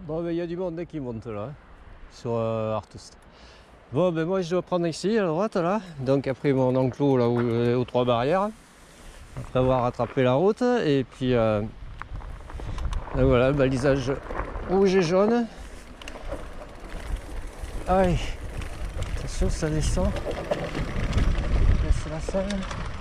Bon, ben il y a du monde qui monte là, sur Artoust. Bon, ben moi je dois prendre ici à droite là, donc après mon enclos là aux 3 barrières, après avoir rattrapé la route, et puis voilà, le balisage rouge et jaune. Allez, attention, ça descend. C'est la salle.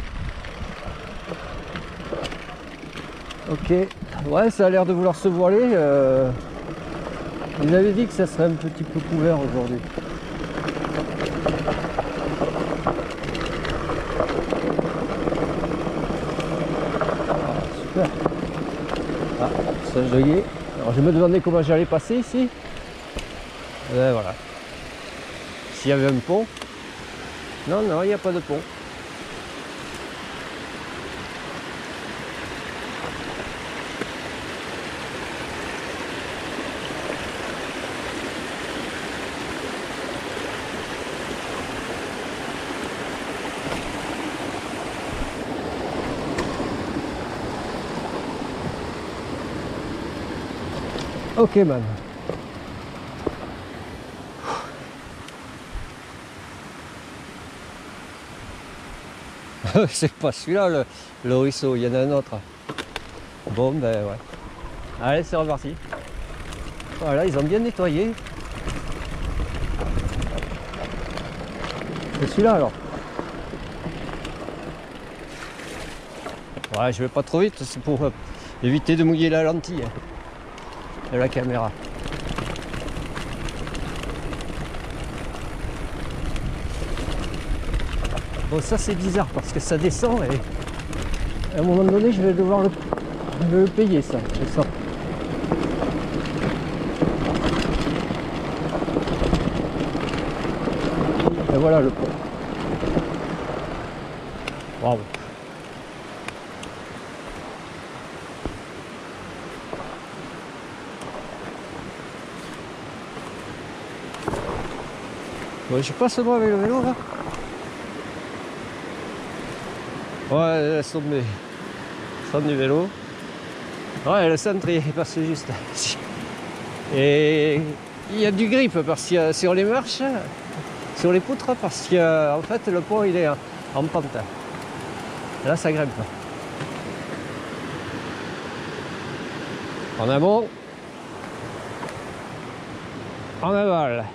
Ok, ouais, ça a l'air de vouloir se voiler. Ils avaient dit que ça serait un petit peu couvert aujourd'hui. Super. Ah, ça y est. Alors je me demandais comment j'allais passer ici. Et voilà. S'il y avait un pont. Non, non, il n'y a pas de pont. Ok, man. C'est pas celui-là le ruisseau, il y en a un autre. Bon, ben ouais. Allez, c'est reparti. Voilà, ils ont bien nettoyé. C'est celui-là alors. Ouais, je vais pas trop vite, c'est pour éviter de mouiller la lentille de la caméra. Bon, ça c'est bizarre parce que ça descend et à un moment donné je vais devoir le payer, ça. Et voilà le pont. Bravo. Bon, je passe moi avec le vélo là. Ouais, son du vélo. Ouais, le centre il est passé juste là. Et il y a du grip parce qu'il y a sur les marches, sur les poutres, parce qu'en fait le pont il est en pente. Là ça grimpe. En amont, en aval.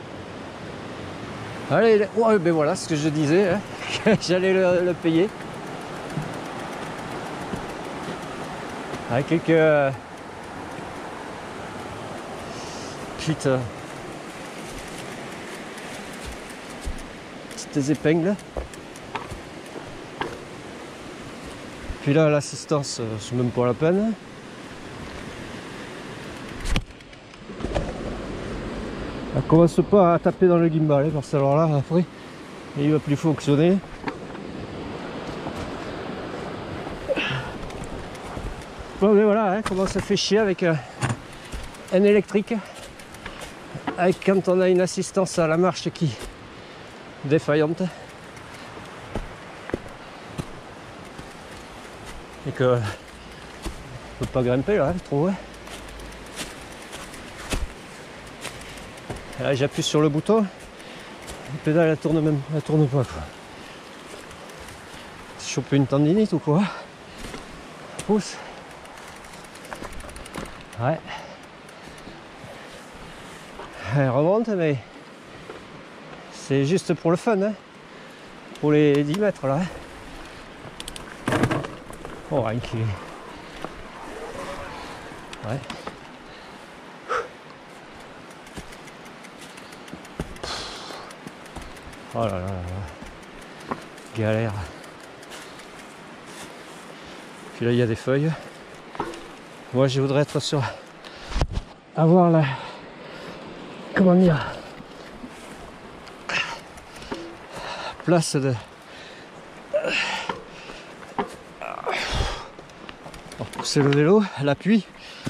Allez, ouais, ben voilà ce que je disais, hein. J'allais le payer. Avec quelques petites épingles. Puis là l'assistance, c'est même pas la peine. Elle commence pas à taper dans le gimbal, hein, parce que alors là après il va plus fonctionner. Bon mais voilà, hein, comment ça fait chier avec un électrique, avec quand on a une assistance à la marche qui est défaillante et que on peut pas grimper là, je trouve. Là j'appuie sur le bouton, la pédale elle tourne pas quoi. Choper une tendinite ou quoi? Pousse. Ouais. Elle remonte mais c'est juste pour le fun, hein. Pour les 10 mètres là. Oh rien qui. Ouais. Oh là là là là. Galère. Puis là il y a des feuilles. Moi je voudrais être sûr avoir la, comment dire, place de pour pousser le vélo, l'appui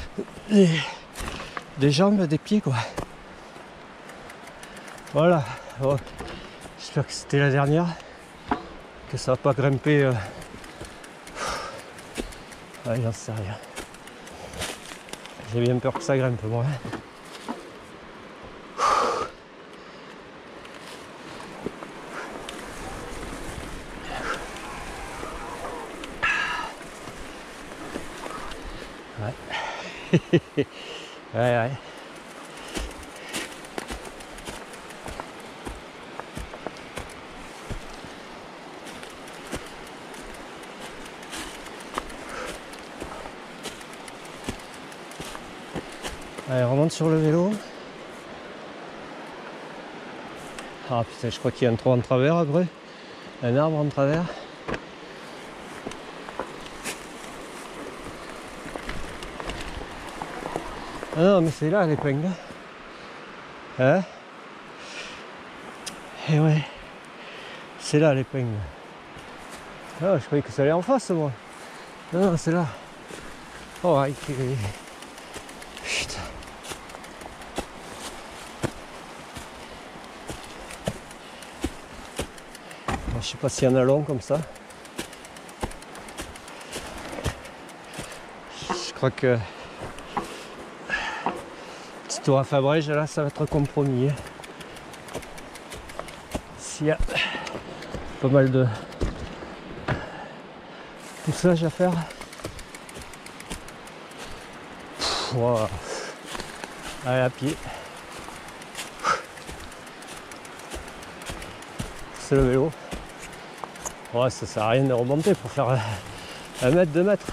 des jambes, des pieds quoi. Voilà. Bon, j'espère que c'était la dernière, que ça va pas grimper. Ouais, j'en sais rien. J'ai bien peur que ça grimpe moi. Ouais. Ouais. Allez, on remonte sur le vélo. Ah putain, je crois qu'il y a un trou en travers après. Un arbre en travers. Ah non, mais c'est là l'épingle. Hein? Eh ouais. C'est là l'épingle. Ah, je croyais que ça allait en face moi. Non, c'est là. Oh, ouais, putain. Je sais pas s'il y en a long comme ça. Je crois que petit tour à Fabrège là ça va être compromis. S'il y a pas mal de poussage à faire. Wow. Allez à pied. C'est le vélo. Ouais, ça sert à rien de remonter pour faire 1 mètre, 2 mètres.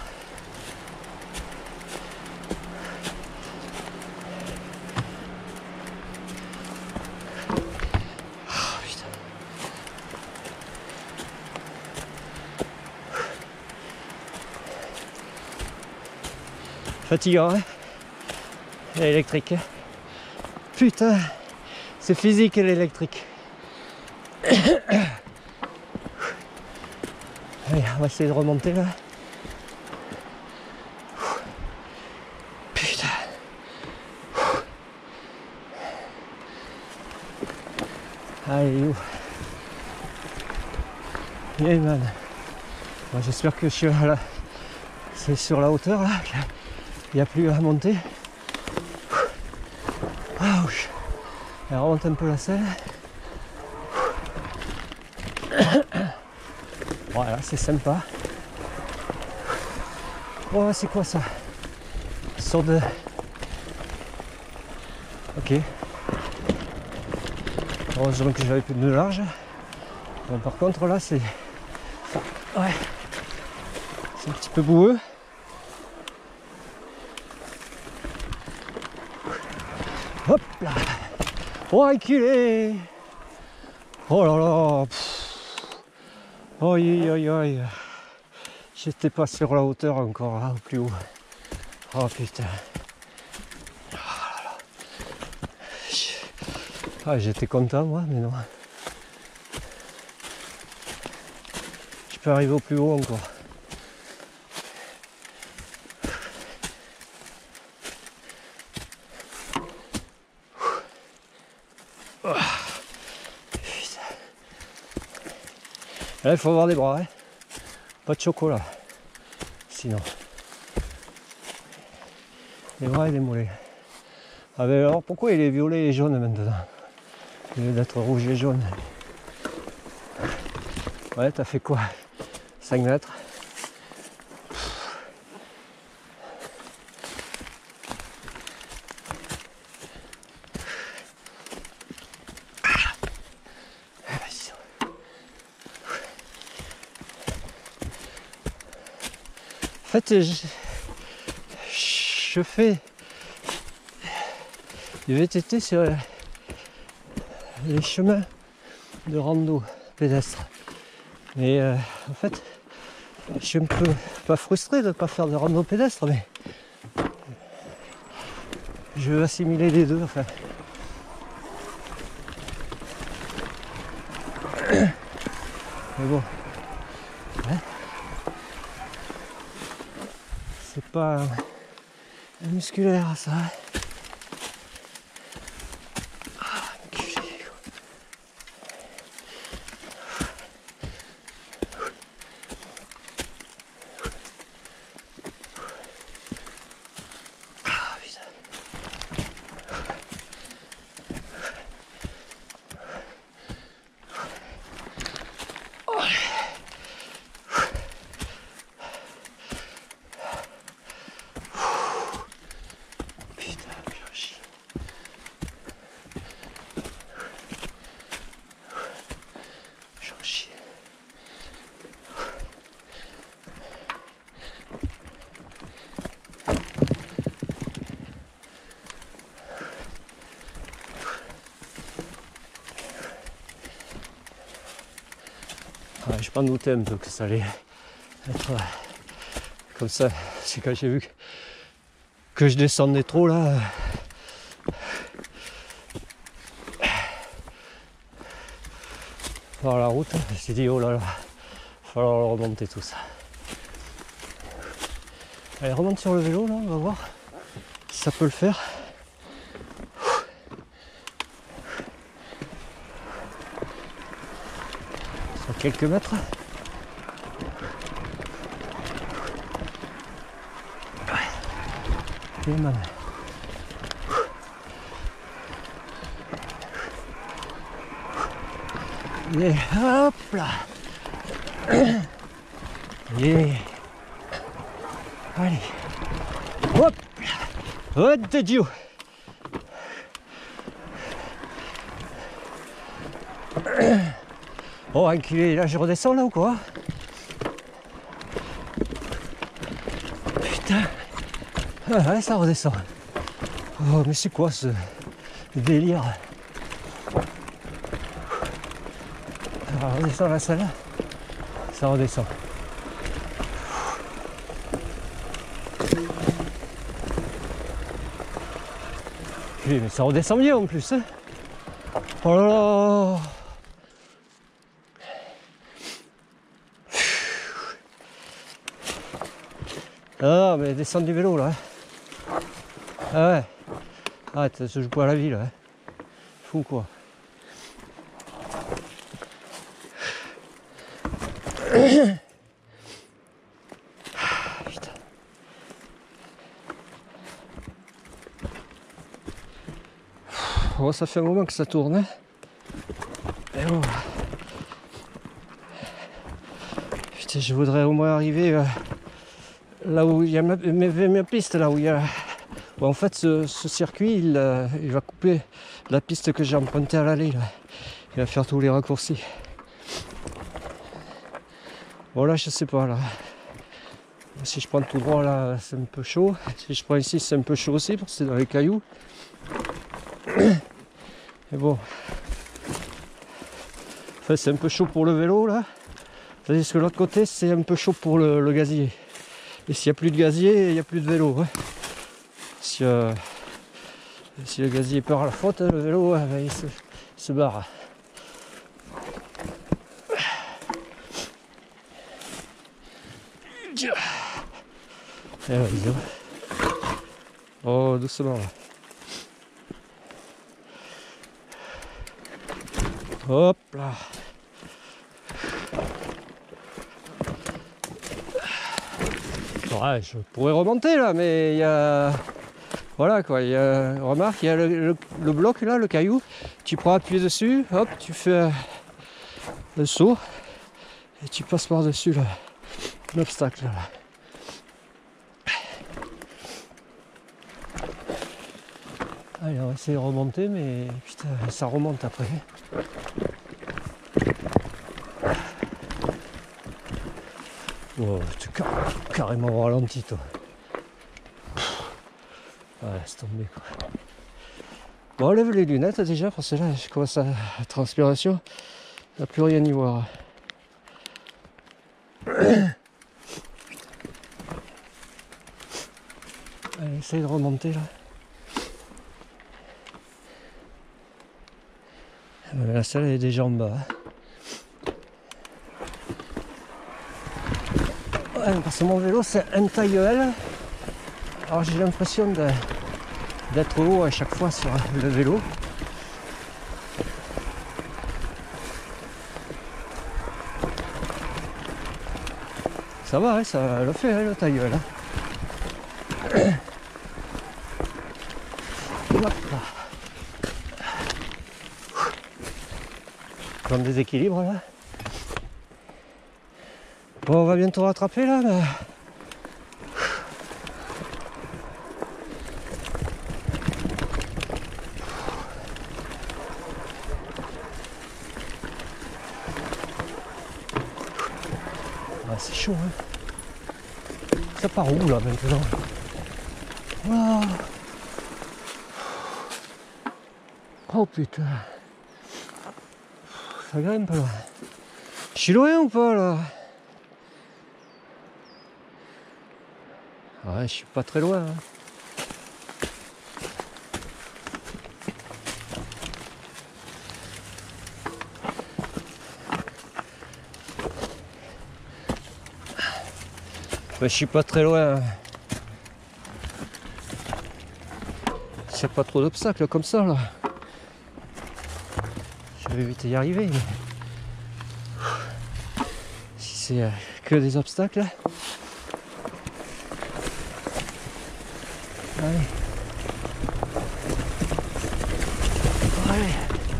Oh, putain. Fatigant, hein? L'électrique. Putain, c'est physique l'électrique. Allez, on va essayer de remonter là. Putain. Allez, où? Yeah, man. Bon, j'espère que je suis là. C'est sur la hauteur là. Il n'y a plus à monter. Ah, elle remonte un peu la selle. Voilà, c'est sympa. Oh, c'est quoi ça? Une sorte de... Ok. Heureusement que j'avais plus de large. Bon, par contre là c'est... Ouais. C'est un petit peu boueux. Hop là. Oh, enculé. Oh là là. Aïe aïe aïe. J'étais pas sur la hauteur encore, hein, au plus haut. Oh putain. Oh là là. Ah, j'étais content moi, mais non. Je peux arriver au plus haut encore. Oh. Putain. Là, il faut avoir des bras, hein. Pas de chocolat. Sinon. Les bras et les mollets. Ah ben alors pourquoi il est violet et jaune maintenant? Au lieu d'être rouge et jaune. Ouais, t'as fait quoi? 5 mètres. En fait, je fais du VTT sur les chemins de rando pédestre. Et en fait, je suis un peu pas frustré de ne pas faire de rando pédestre, mais je veux assimiler les deux. Enfin. Mais bon, ouais. C'est pas musculaire ça. m'en doutais un peu que ça allait être comme ça. C'est quand j'ai vu que je descendais trop là. Par la route, je dit oh là là, il va falloir le remonter tout ça. Allez, remonte sur le vélo là, on va voir si ça peut le faire. Sur quelques mètres. Et man. Et hop là. Et allez. Hop. Oh de Dieu. Oh enculé, là je redescends là ou quoi? Putain. Ah ouais, ça redescend. Oh mais c'est quoi ce délire? Ça redescend la salle. Ça redescend. Mais ça redescend bien en plus. Hein. Oh là là. Ah mais descends du vélo là. Ah ouais. Arrête, ça se joue pas à la vie là. Fou quoi. Putain. Oh, ça fait un moment que ça tourne. Hein. Et bon. Putain, je voudrais au moins arriver là où il y a ma piste, là où il y a. Bon, en fait, ce circuit, il va couper la piste que j'ai empruntée à l'aller. Il va faire tous les raccourcis. Bon, là, je sais pas, là. Si je prends tout droit, là, c'est un peu chaud. Si je prends ici, c'est un peu chaud aussi, parce que c'est dans les cailloux. Et bon. Enfin, c'est un peu chaud pour le vélo, là. Tandis que l'autre côté, c'est un peu chaud pour le gazier. Et s'il n'y a plus de gazier, il n'y a plus de vélo. Hein. Si le gazier perd à la faute, le vélo, ben, il se barre. Et vas-y. Oh, doucement là. Hop là. Ouais, je pourrais remonter là, mais il y a... Voilà quoi, il y a... Remarque, il y a le bloc là, le caillou. Tu prends appui dessus, hop, tu fais le saut. Et tu passes par-dessus l'obstacle là. Allez, on va essayer de remonter, mais putain, ça remonte après. Oh, tu es carrément ralenti, toi. Ouais, laisse tomber, quoi. Bon, enlève les lunettes déjà, parce que là, je commence à la transpiration. Il n'y a plus rien y voir. Allez, essaye de remonter, là. La salle est déjà en bas. Ouais, parce que mon vélo c'est un taille-L. Alors j'ai l'impression d'être haut à chaque fois sur le vélo. Ça va, hein, ça le fait, hein, le taille-L. Dans le déséquilibre là. Bon, on va bientôt rattraper là, mais... Ah, c'est chaud, hein. Ça part où là maintenant? Wow. Oh putain. Ça grimpe là. Je suis loin ou pas là? Ouais, je suis pas très loin. Hein. Mais je suis pas très loin. C'est pas trop d'obstacles comme ça là. Je vais vite y arriver. Mais... si c'est que des obstacles. Allez. Allez.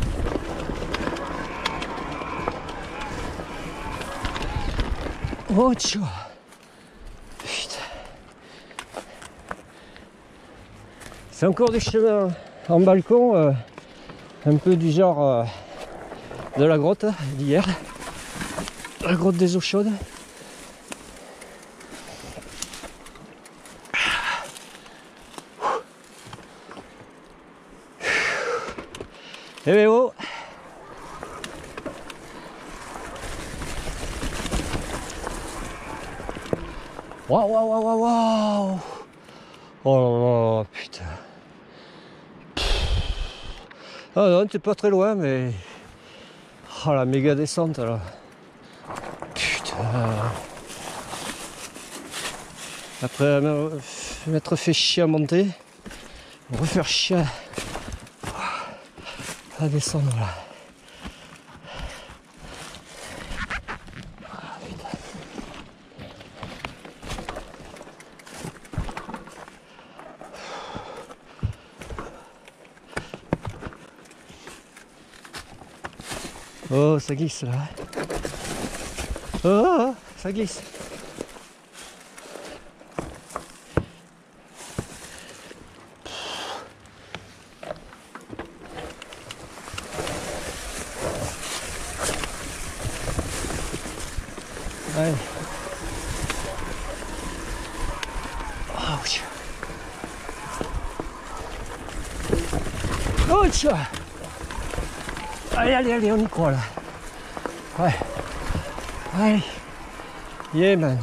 Oh tchou. Putain. C'est encore du chemin en balcon, un peu du genre de la grotte d'hier. La grotte des eaux chaudes. Eh ben oh. Waouh, waouh, waouh, waouh, waouh. Oh là là, putain. Ah non, t'es pas très loin, mais... oh la méga descente là. Putain. Après m'être fait chier à monter, me refaire chier à descendre là. Oh, ça glisse là. Oh, ça glisse. Allez. Ouch. Ouch. Allez, allez, allez, on y croit là. Ouais. Allez. Yeah, man.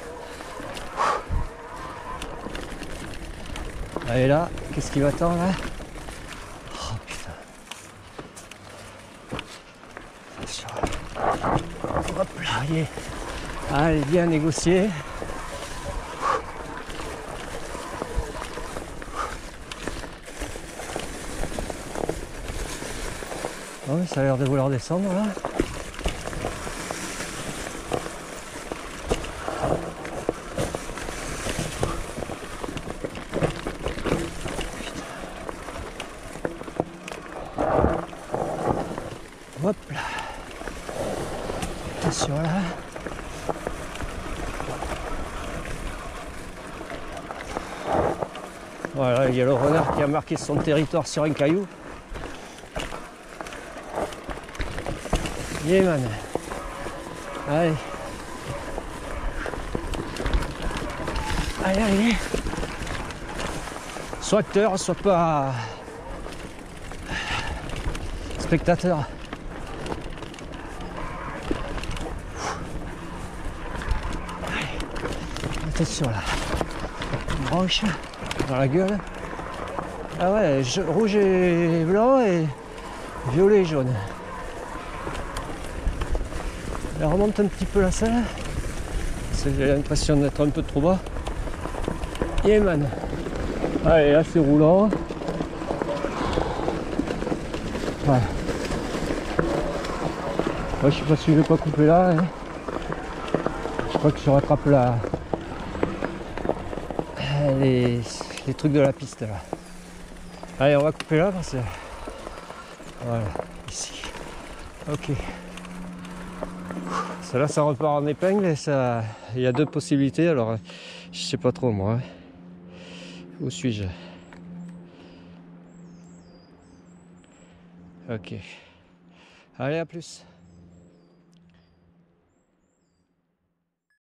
Allez là, qu'est-ce qui m'attend là? Oh putain. Hop là, yeah. Allez, bien négocier. Oh, ça a l'air de vouloir descendre là. Hop là. Attention là. Voilà, il y a le renard qui a marqué son territoire sur un caillou. Yeah man. Allez. Allez, allez. Soit acteur, soit pas spectateur. Allez. Attention là. Une branche dans la gueule. Ah ouais, rouge et blanc et violet et jaune. Elle remonte un petit peu la selle. J'ai l'impression d'être un peu trop bas. Yeah man. Allez, là c'est roulant. Ouais. Ouais, je sais pas si je vais pas couper là. Hein. Je crois que je rattrape là les trucs de la piste là. Allez, on va couper là parce que... voilà, ici. Ok. Là, ça repart en épingle et ça... il y a deux possibilités, alors je sais pas trop moi. Où suis-je? Ok. Allez, à plus.